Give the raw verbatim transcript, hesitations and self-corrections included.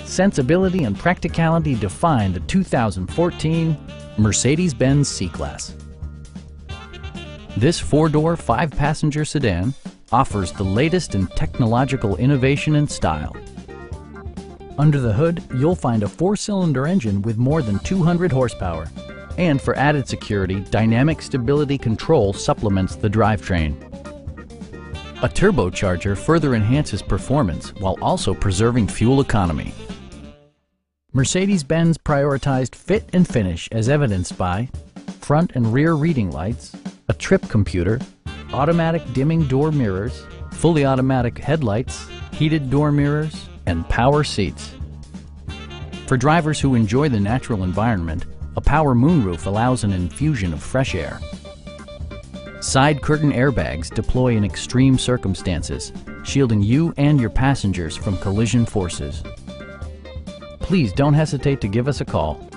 sensibility and practicality define the two thousand fourteen Mercedes-Benz C-Class. This four-door, five-passenger sedan offers the latest in technological innovation and style. Under the hood, you'll find a four-cylinder engine with more than two hundred horsepower. And for added security, dynamic stability control supplements the drivetrain. A turbocharger further enhances performance while also preserving fuel economy. Mercedes-Benz prioritized fit and finish as evidenced by front and rear reading lights, a trip computer, automatic dimming door mirrors, fully automatic headlights, heated door mirrors, and power seats. For drivers who enjoy the natural environment, a power moonroof allows an infusion of fresh air. Side curtain airbags deploy in extreme circumstances, shielding you and your passengers from collision forces. Please don't hesitate to give us a call.